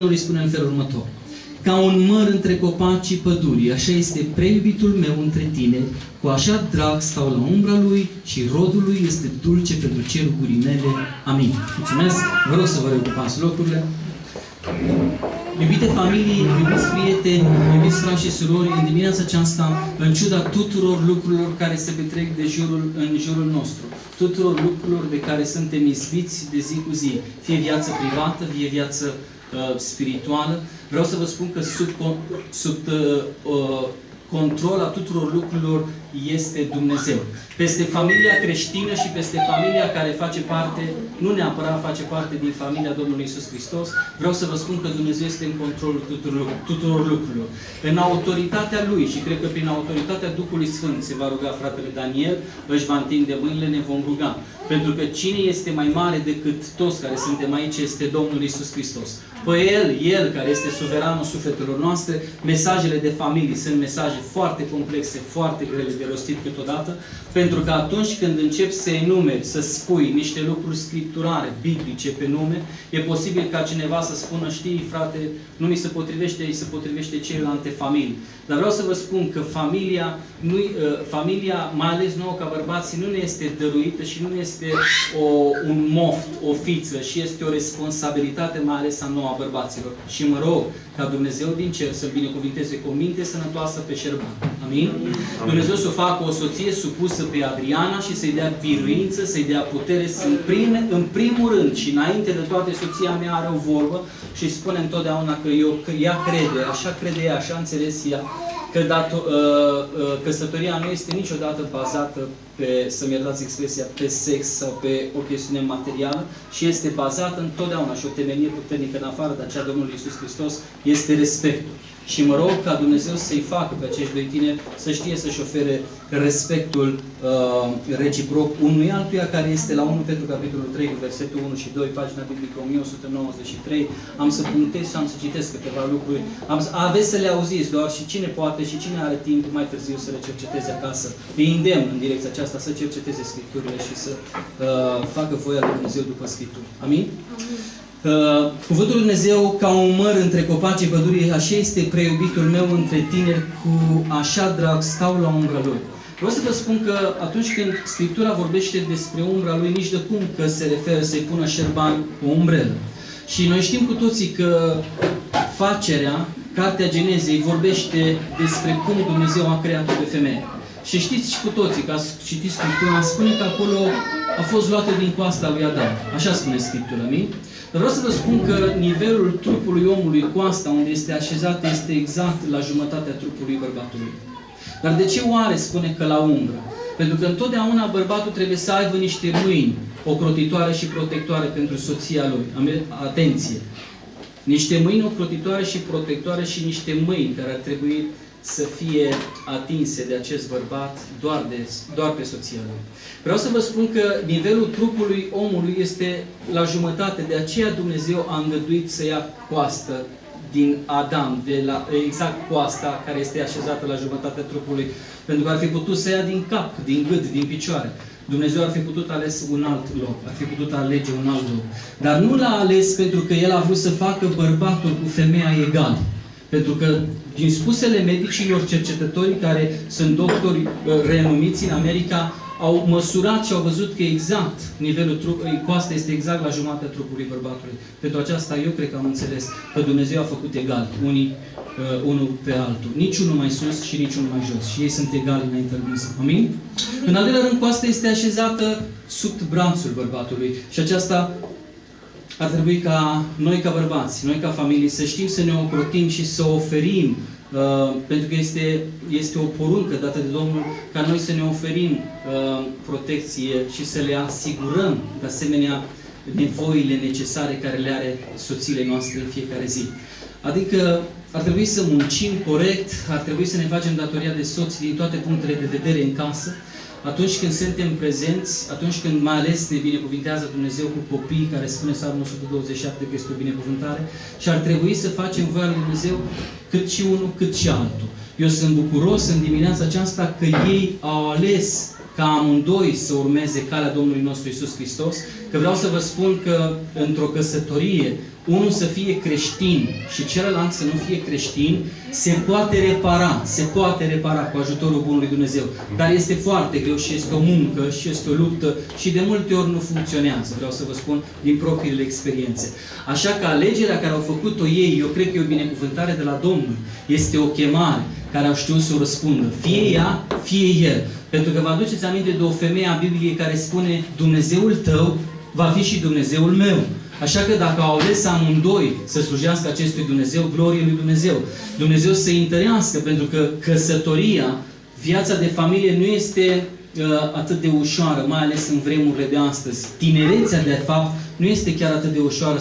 îi spune în felul următor. Ca un măr între copacii pădurii, așa este preiubitul meu între tine, cu așa drag stau la umbra lui și rodul lui este dulce pentru cerurile mele. Amin. Mulțumesc. Vă rog să vă reocupați locurile. Iubite familii, iubiți prieteni, iubiți frați și surori, în dimineața aceasta, în ciuda tuturor lucrurilor care se petrec în jurul nostru, tuturor lucrurilor de care suntem izbiți de zi cu zi, fie viață privată, fie viață spirituală, vreau să vă spun că sub control a tuturor lucrurilor este Dumnezeu. Peste familia creștină și peste familia care face parte, nu neapărat face parte din familia Domnului Iisus Hristos, vreau să vă spun că Dumnezeu este în controlul tuturor lucrurilor. În autoritatea Lui și cred că prin autoritatea Duhului Sfânt se va ruga fratele Daniel, își va întinde mâinile, ne vom ruga. Pentru că cine este mai mare decât toți care suntem aici este Domnul Iisus Hristos. Pe El care este suveranul sufletelor noastre, mesajele de familie sunt mesaje foarte complexe, foarte grele de rostit câteodată, pentru că atunci când începi să enumeri, să spui niște lucruri scripturare, biblice pe nume, e posibil ca cineva să spună, știi, frate, nu mi se potrivește, îi se potrivește celelalte familii. Dar vreau să vă spun că familia, mai ales nouă ca bărbații, nu ne este dăruită și nu este un moft, o fiță, și este o responsabilitate mai ales a nouă a bărbaților. Și mă rog ca Dumnezeu din cer să-l binecuvinteze cu o minte sănătoasă pe Șerban. Amin? Dumnezeu să facă o soție supusă pe Adriana și să-i dea biruință, să-i dea putere, în primul rând și înainte de toate, soția mea are o vorbă și spune întotdeauna că ea crede, așa crede ea, așa înțeles ea, că căsătoria nu este niciodată bazată pe, să-mi iertați expresia, pe sex sau pe o chestiune materială, și este bazată întotdeauna și o temelie puternică în afară de aceea Domnului Iisus Hristos este respectul. Și mă rog ca Dumnezeu să-i facă pe acești doi tineri să știe să-și ofere respectul reciproc unui altuia, care este la 1 Petru capitolul 3, versetul 1 și 2, pagina biblică 1193. Am să punctez și am să citesc câteva lucruri. Aveți să le auziți doar și cine poate și cine are timp mai târziu să le cerceteze acasă. Îi îndemn în direcția aceasta să cerceteze Scripturile și să facă voia lui Dumnezeu după Scripturi. Amin? Cuvântul lui Dumnezeu, ca un măr între copacii pădurii, așa este preiubitul meu între tineri, cu așa drag stau la umbra lui. Vreau să vă spun că atunci când Scriptura vorbește despre umbra lui, nici de cum că se referă să-i pună Șerban o umbrelă. Și noi știm cu toții că facerea, Cartea Genezei, vorbește despre cum Dumnezeu a creat-o pe femeie. Și știți și cu toții, că citiți Scriptura, spune că acolo a fost luată din coasta lui Adam. Așa spune Scriptura, amin? Dar vreau să vă spun că nivelul trupului omului, coasta unde este așezat, este exact la jumătatea trupului bărbatului. Dar de ce oare spune că la umbră? Pentru că întotdeauna bărbatul trebuie să aibă niște mâini ocrotitoare și protectoare pentru soția lui. Atenție! Niște mâini ocrotitoare și protectoare și niște mâini care ar trebui să fie atinse de acest bărbat doar pe soția lui. Vreau să vă spun că nivelul trupului omului este la jumătate, de aceea Dumnezeu a îngăduit să ia coastă din Adam, exact coasta care este așezată la jumătatea trupului, pentru că ar fi putut să ia din cap, din gât, din picioare. Dumnezeu ar fi putut ales un alt loc, ar fi putut alege un alt loc. Dar nu l-a ales pentru că El a vrut să facă bărbatul cu femeia egal. Pentru că, din spusele medicilor cercetători care sunt doctori renumiți în America, au măsurat și au văzut că exact nivelul trupului, coasta este exact la jumătatea trupului bărbatului. Pentru aceasta eu cred că am înțeles că Dumnezeu a făcut egal unul pe altul. Nici unul mai sus și nici unul mai jos. Și ei sunt egali înaintea lui Dumnezeu. Amin? În al doilea rând, coasta este așezată sub brațul bărbatului. Și aceasta ar trebui ca noi ca bărbați, noi ca familie, să știm să ne ocrotim și să oferim, pentru că este o poruncă dată de Domnul, ca noi să ne oferim protecție și să le asigurăm, de asemenea, nevoile necesare care le are soțiile noastre în fiecare zi. Adică ar trebui să muncim corect, ar trebui să ne facem datoria de soți din toate punctele de vedere în casă, atunci când suntem prezenți, atunci când mai ales ne binecuvintează Dumnezeu cu copii, care spune Psalmul 127 că este o binecuvântare, și ar trebui să facem voia lui Dumnezeu cât și unul, cât și altul. Eu sunt bucuros în dimineața aceasta că ei au ales ca amândoi să urmeze calea Domnului nostru Iisus Hristos, că vreau să vă spun că într-o căsătorie unul să fie creștin și celălalt să nu fie creștin, se poate repara cu ajutorul Bunului Dumnezeu. Dar este foarte greu și este o muncă și este o luptă și de multe ori nu funcționează, vreau să vă spun, din propriile experiențe. Așa că alegerea care au făcut-o ei, eu cred că e o binecuvântare de la Domnul. Este o chemare care au știut să o răspundă. Fie ea, fie el. Pentru că vă aduceți aminte de o femeie a Bibliei care spune: Dumnezeul tău va fi și Dumnezeul meu. Așa că dacă au ales amândoi să slujească acestui Dumnezeu, glorie lui Dumnezeu. Dumnezeu să-i întărească, pentru că căsătoria, viața de familie nu este atât de ușoară, mai ales în vremurile de astăzi. Tinerețea, de fapt, nu este chiar atât de ușoară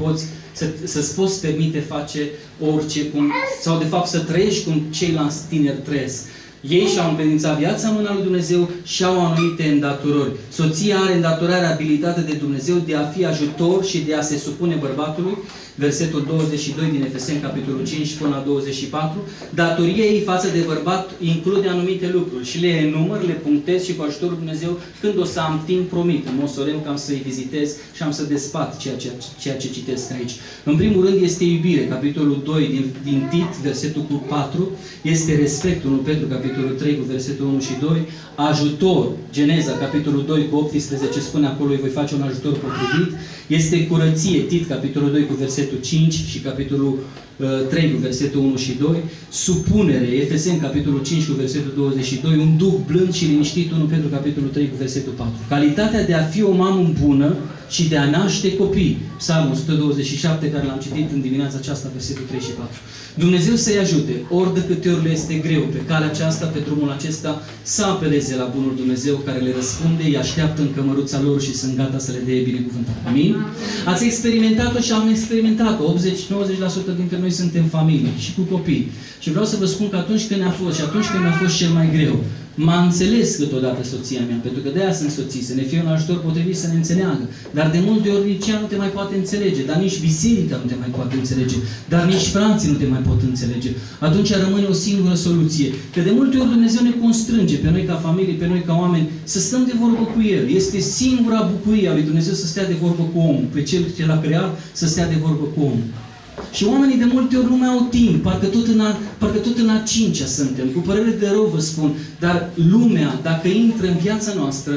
să-ți poți permite face orice, sau de fapt să trăiești cum ceilalți tineri trăiesc. Ei și-au împedințat viața în mâna lui Dumnezeu și au anumite îndatorări. Soția are îndatorarea, abilitatea de Dumnezeu de a fi ajutor și de a se supune bărbatului. Versetul 22 din Efeseni, capitolul 5 până la 24. Datoria ei față de bărbat include anumite lucruri și le enumăr, le punctez și cu ajutorul Dumnezeu, când o să am timp, promit, în mod solemn, că am să-i vizitez și am să despart ceea ce citesc aici. În primul rând este iubire, capitolul 2 din Tit, versetul cu 4, este respectul, 1 Petru, capitolul 3 cu versetul 1 și 2, ajutor, Geneza, capitolul 2 cu 18, spune acolo: îi voi face un ajutor potrivit, este curăție, Tit, capitolul 2 cu versetul 5 și capitolul 3 cu versetul 1 și 2, supunere, Efeseni, capitolul 5 cu versetul 22, un duh blând și liniștit, 1 Petru, capitolul 3 cu versetul 4. Calitatea de a fi o mamă bună și de a naște copii, Psalmul 127, care l-am citit în dimineața aceasta, versetul 3 și 4. Dumnezeu să-i ajute, ori de câte ori le este greu pe calea aceasta, pe drumul acesta, să apeleze la Bunul Dumnezeu care le răspunde, îi așteaptă în cămăruța lor și sunt gata să le dea binecuvântare. Amin? Ați experimentat-o și am experimentat-o. 80-90% dintre noi suntem familii și cu copii. Și vreau să vă spun că atunci când mi-a fost cel mai greu, m-a înțeles câteodată soția mea, pentru că de-aia sunt soții, să ne fie un ajutor potrivit, să ne înțeleagă. Dar de multe ori nici ea nu te mai poate înțelege, dar nici biserica nu te mai poate înțelege, dar nici frații nu te mai pot înțelege. Atunci rămâne o singură soluție. Că de multe ori Dumnezeu ne constrânge, pe noi ca familie, pe noi ca oameni, să stăm de vorbă cu El. Este singura bucurie a lui Dumnezeu să stea de vorbă cu omul, pe Cel ce l-a creat, să stea de vorbă cu omul. Și oamenii de multe ori nu mai au timp, parcă tot în a cincea suntem, cu părere de rău vă spun, dar lumea, dacă intră în viața noastră,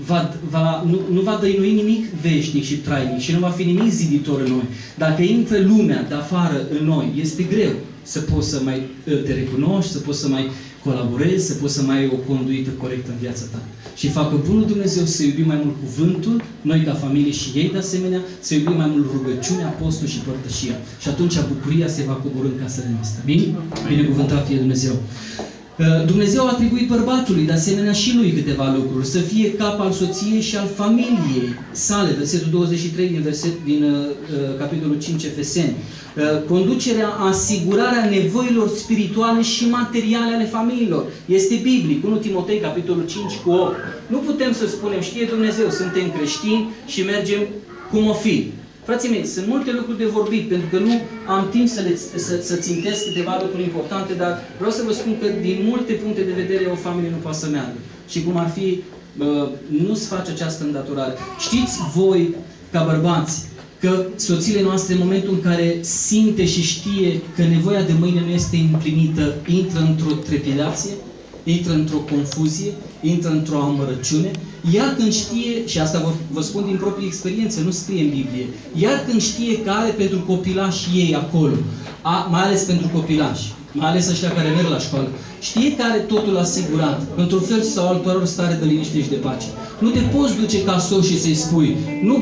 nu va dăinui nimic veșnic și trainic și nu va fi nimic ziditor în noi. Dacă intră lumea de afară în noi, este greu să poți să mai te recunoști, să poți să mai colaborezi, să poți să mai ai o conduită corectă în viața ta. Și facă Bunul Dumnezeu să iubim mai mult cuvântul, noi ca familie și ei de asemenea, să iubim mai mult rugăciunea, postul și părtășia. Și atunci bucuria se va coborî în casele noastre. Bine? Binecuvântat fie Dumnezeu. Dumnezeu a atribuit bărbatului, de asemenea și lui, câteva lucruri. Să fie cap al soției și al familiei sale. Versetul 23 din capitolul 5 Efeseni. Conducerea, asigurarea nevoilor spirituale și materiale ale familiilor. Este biblic. 1 Timotei, capitolul 5 cu 8. Nu putem să spunem: știe Dumnezeu, suntem creștini și mergem cum o fi. Frații mei, sunt multe lucruri de vorbit, pentru că nu am timp să țintesc câteva lucruri importante, dar vreau să vă spun că din multe puncte de vedere o familie nu poate să meargă. Și cum ar fi, nu-ți face această îndatorare. Știți voi, ca bărbați, că soțiile noastre, în momentul în care simte și știe că nevoia de mâine nu este împlinită, intră într-o trepidație, intră într-o confuzie, intră într-o amărăciune. Iar când știe, și asta vă spun din proprie experiență, nu scrie în Biblie, iar când știe că are pentru copilași ei acolo, mai ales pentru copilași, mai ales ăștia care merg la școală, știe că are totul asigurat, într-un fel sau altul are o stare de liniște și de pace. Nu te poți duce ca soț și să-i spui,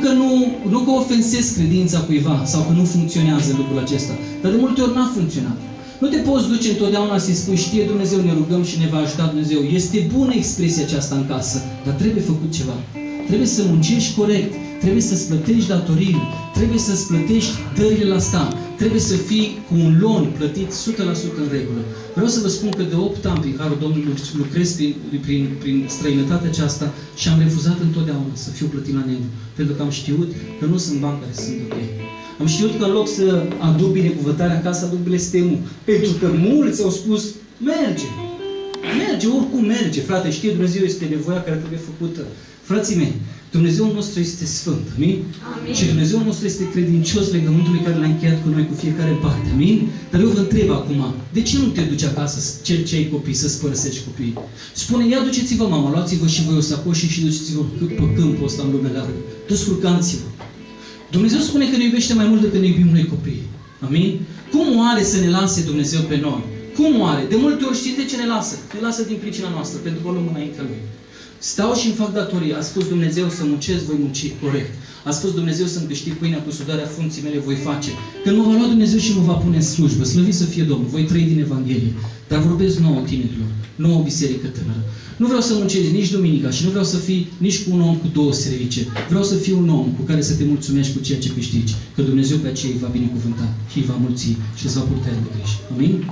nu că ofensezi credința cuiva sau că nu funcționează lucrul acesta, dar de multe ori n-a funcționat. Nu te poți duce întotdeauna să-i spui, știe Dumnezeu, ne rugăm și ne va ajuta Dumnezeu. Este bună expresia aceasta în casă, dar trebuie făcut ceva. Trebuie să muncești corect, trebuie să-ți plătești datoriile, trebuie să-ți plătești dările la stat, trebuie să fii cu un loan plătit 100% în regulă. Vreau să vă spun că de 8 ani prin Harul Domnului lucrez prin străinătatea aceasta și am refuzat întotdeauna să fiu plătit la negru, pentru că am știut că nu sunt bani care sunt ok. Am știut că în loc să aduc binecuvântarea acasă, aduc blestemul. Pentru că mulți au spus, merge, oricum merge, frate, știe Dumnezeu, este nevoia care trebuie făcută. Frații mei, Dumnezeul nostru este sfânt, amin? Amin. Și Dumnezeul nostru este credincios legământului care l-a încheiat cu noi, cu fiecare în parte, amin? Dar eu vă întreb acum, de ce nu te duci acasă, cel ce ai copii, să-ți părăsești copiii? Spune, ia duceți-vă, mama, luați-vă și voi o sacoșă și duceți-vă pe câmpul ăsta în lumea largă. Descurcați-vă. Dumnezeu spune că ne iubește mai mult decât ne iubim noi copiii. Amin? Cum oare să ne lase Dumnezeu pe noi? Cum oare? De multe ori știți de ce ne lasă? Ne lasă din pricina noastră, pentru că o luăm înaintea Lui. Stau și îmi fac datorie. A spus Dumnezeu să muncesc, voi munci corect. A spus Dumnezeu să-mi câștig pâinea cu sudarea frunții mele, voi face. Când mă va lua Dumnezeu și mă va pune în slujbă, slăvit să fie Domnul, voi trăi din Evanghelie. Dar vorbesc nouă tinerilor, nouă biserică tânără. Nu vreau să muncesc nici duminica și nu vreau să fii nici cu un om cu 2 service. Vreau să fiu un om cu care să te mulțumești cu ceea ce câștigi. Că Dumnezeu pe aceea îi va binecuvânta și îi va mulți și îți va purta de grijă. Amin?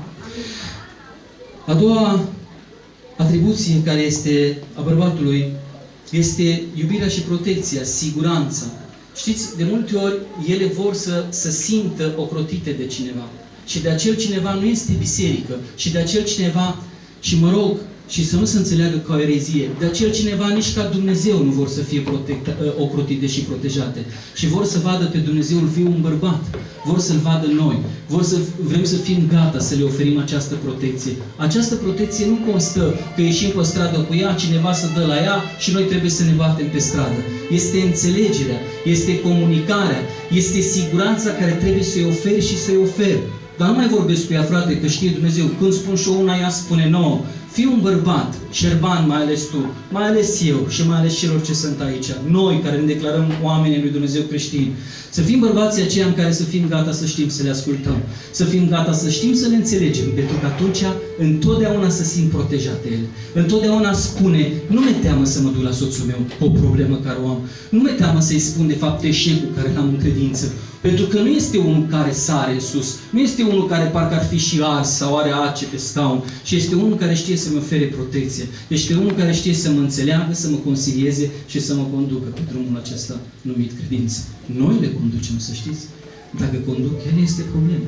A doua atribuție care este a bărbatului este iubirea și protecția, siguranța. Știți, de multe ori ele vor să simtă ocrotite de cineva. Și de acel cineva nu este biserică. Și de acel cineva, și mă rog, și să nu se înțeleagă ca o erezie, de acel cineva nici ca Dumnezeu nu vor să fie ocrotite și protejate. Și vor să vadă pe Dumnezeul viu un bărbat. Vor să-L vadă noi. Vrem să fim gata să le oferim această protecție. Această protecție nu constă că ieșim pe stradă cu ea, cineva să dă la ea și noi trebuie să ne batem pe stradă. Este înțelegerea, este comunicarea, este siguranța care trebuie să-i oferi și să-i oferi. Dar nu mai vorbesc cu ea, frate, că știe Dumnezeu. Când spun și una, ea spune nouă. Fii un bărbat, șerban, mai ales tu, mai ales eu și mai ales celor ce sunt aici. Noi care ne declarăm oamenii lui Dumnezeu creștini. Să fim bărbații aceia în care să fim gata să știm să le ascultăm. Să fim gata să știm să le înțelegem. Pentru că atunci întotdeauna să simt protejate ele. Întotdeauna spune, nu mi-e teamă să mă duc la soțul meu cu o problemă care o am. Nu mi-e teamă să-i spun de fapt eșecul care l-am în credință. Pentru că nu este unul care sare în sus. Nu este unul care parcă ar fi și ars sau are ace pe scaun. Și este unul care știe să-mi ofere protecție. Este unul care știe să mă înțeleagă, să mă consilieze și să mă conducă pe drumul acesta numit credință. Noi le conducem, să știți. Dacă conduc, el este problemă.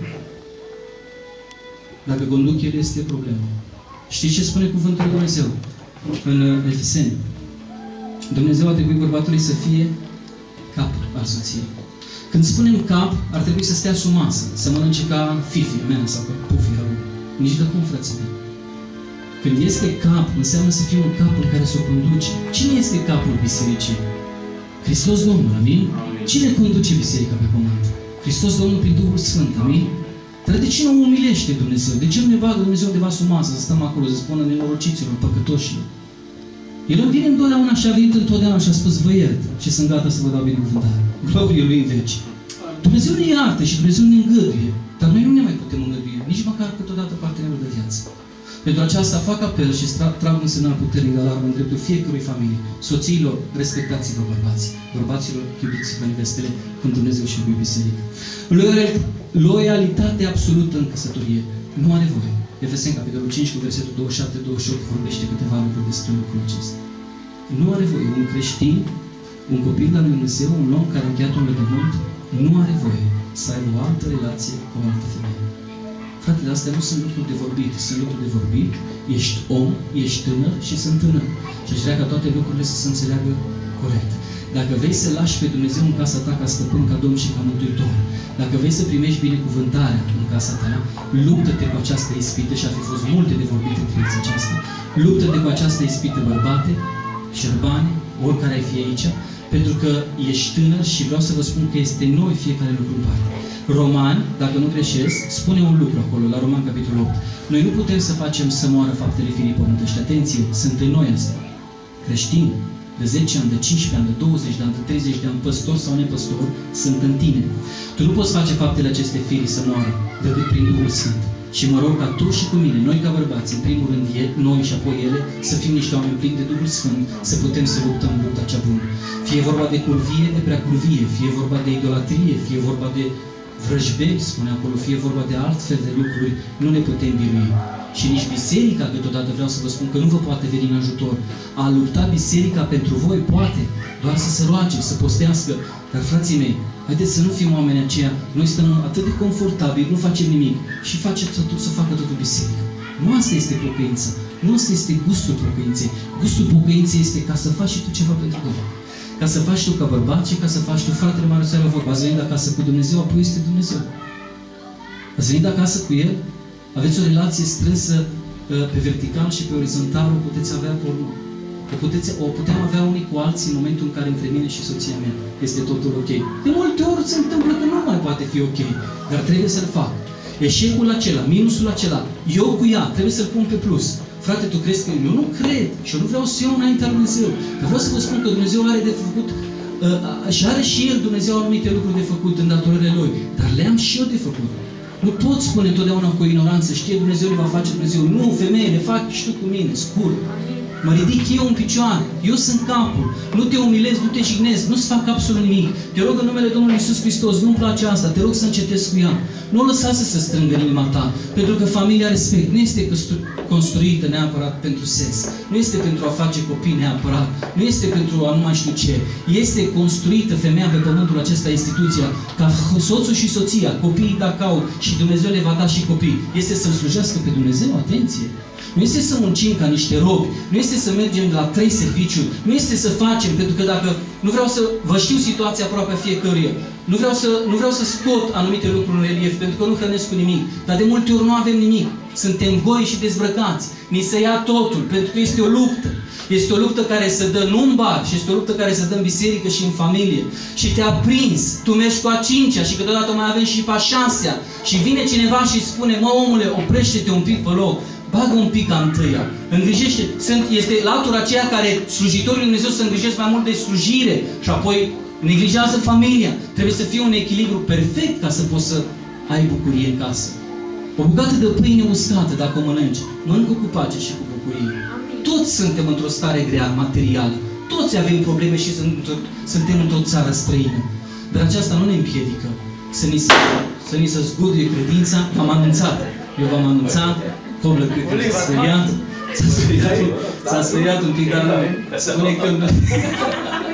Dacă conduc, el este problemă. Știți ce spune cuvântul lui Dumnezeu? În Efeseni. Dumnezeu a trebuit bărbatului să fie capul al soției. Când spunem cap, ar trebui să stea sub masă, să mănânce ca fifia mea sau ca pufia lui. Nici de cum, frații mei. Când este cap, înseamnă să fie un cap în care să o conduce. Cine este capul bisericii? Hristos Domnul, amin? Cine conduce biserica pe pământ? Hristos Domnul prin Duhul Sfânt, amin? Dar de ce nu umilește Dumnezeu? De ce nu ne bagă Dumnezeu undeva sub masă, să stăm acolo, să spună nenorociților, păcătoșilor? El îmi vine întotdeauna și a venit întotdeauna și a spus, vă iert și sunt gata să vă dau binecuvântare. Glorie Lui în veci. Dumnezeu ne iartă și Dumnezeu ne îngăduie, dar noi nu ne mai putem îngădui, nici măcar câteodată partenerul de viață. Pentru aceasta fac apel și trag un semnal puternic de alarmă în dreptul fiecărui familie. Soțiilor, respectați-vă bărbații. Bărbaților, iubiți-vă nevestele cum Dumnezeu și iubi biserică. Loialitate absolută în căsătorie. Nu are voie. Efeseni, capitolul 5, cu versetul 27-28, vorbește câteva lucruri despre lucrul acesta. Nu are voie. Un creștin, un copil al lui Dumnezeu, un om care a încheiat un legământ, nu are voie să aibă o altă relație cu o altă femeie. Fratele, astea nu sunt lucruri de vorbit, sunt lucruri de vorbit. Ești om, ești tânăr și sunt tânăr. Și aș vrea ca toate lucrurile să se înțeleagă corect. Dacă vrei să lași pe Dumnezeu în casa ta ca stăpân, ca Domn și ca Mântuitor, dacă vrei să primești binecuvântarea în casa ta, luptă-te cu această ispită, și ar fi fost multe de vorbit în privința aceasta, luptă-te cu această ispită, bărbate, șerbane, oricare ai fi aici, pentru că ești tânăr și vreau să vă spun că este noi fiecare lucru în parte. Romani, dacă nu greșesc, spune un lucru acolo, la Roman, capitolul 8. Noi nu putem să facem să moară faptele firii pământești. Atenție, sunt în noi astea. Creștini, de 10 ani, de 15 ani, de 20 de ani, de 30 de ani, păstor sau nepăstor, sunt în tine. Tu nu poți face faptele aceste firii să moară, decât prin Duhul Sfânt. Și mă rog ca tu și cu mine, noi ca bărbați, în primul rând noi și apoi ele, să fim niște oameni plini de Duhul Sfânt, să putem să luptăm lupta cea bună. Fie vorba de curvie, de preacurvie, fie vorba de idolatrie, fie vorba de vrăjbeni, spune acolo, fie vorba de altfel de lucruri, nu ne putem birui. Și nici biserica, câteodată vreau să vă spun că nu vă poate veni în ajutor. A lupta biserica pentru voi poate, doar să se roage, să postească. Dar, frații mei, haideți să nu fim oameni aceia, noi stăm atât de confortabil, nu facem nimic și să facă totul biserica. Nu asta este pocăința. Nu asta este gustul pocăinței. Gustul pocăinței este ca să faci și tu ceva pentru Domnul. Ca să faci tu ca bărbat și ca să faci tu, fratele mare, să vorba. Ați venit acasă cu Dumnezeu, apoi este Dumnezeu. Ați venit acasă cu El, aveți o relație strânsă pe vertical și pe orizontal, o puteți avea cu urmă. O putem avea unii cu alții în momentul în care între mine și soția mea este totul ok. De multe ori se întâmplă că nu mai poate fi ok, dar trebuie să-l fac. Eșecul acela, minusul acela, eu cu ea, trebuie să-l pun pe plus. Frate, tu crezi că eu nu cred și eu nu vreau să iau înaintea lui Dumnezeu. Că vreau să vă spun că Dumnezeu are de făcut și are și El, Dumnezeu, anumite lucruri de făcut în datorările Lui, dar le-am și eu de făcut. Nu pot spune întotdeauna cu ignoranță, știe Dumnezeu, le va face Dumnezeu. Nu, femeie, le fac și tu cu mine, scurt. Mă ridic eu în picioare, eu sunt capul, nu te umilez, nu te jignez, nu-ți fac absolut nimic. Te rog în numele Domnului Iisus Hristos, nu-mi place asta, te rog să încetezi cu ea. Nu o lăsa să se strângă în inima ta, pentru că familia respect nu este construită neapărat pentru sex, nu este pentru a face copii neapărat, nu este pentru a nu mai știu ce. Este construită femeia pe pământul acesta, instituția, ca soțul și soția, copiii dacă au și Dumnezeu le va da și copii. Este să-L slujească pe Dumnezeu, atenție! Nu este să muncim ca niște robi, nu este să mergem la 3 serviciuri, nu este să facem, pentru că dacă nu vreau să vă știu situația aproape a fiecăruia, nu vreau să scot anumite lucruri în relief, pentru că nu hrănesc cu nimic, dar de multe ori nu avem nimic. Suntem goi și dezbrăcați, ni se ia totul, pentru că este o luptă. Este o luptă care se dă nu în bar, și este o luptă care se dă în biserică și în familie. Și te-a prins, tu mergi cu a 5-a și câteodată mai avem și pe a 6-a și vine cineva și spune, mă omule, oprește-te un pic pe loc. Bagă un pic a întâia, îngrijește. Este latura aceea care slujitorii lui Dumnezeu se îngrijesc mai mult de slujire și apoi neglijează familia. Trebuie să fie un echilibru perfect ca să poți să ai bucurie în casă. O bucată de pâine uscată, dacă o mănânci, mănâncă cu pace și cu bucurie. Toți suntem într-o stare grea materială. Toți avem probleme și suntem într-o țară străină. Dar aceasta nu ne împiedică să ni se zguduie credința. V-am anunțat. Eu v-am anunțat. Coblă, cred că s-a speriat. S-a speriat un pic, dar spune că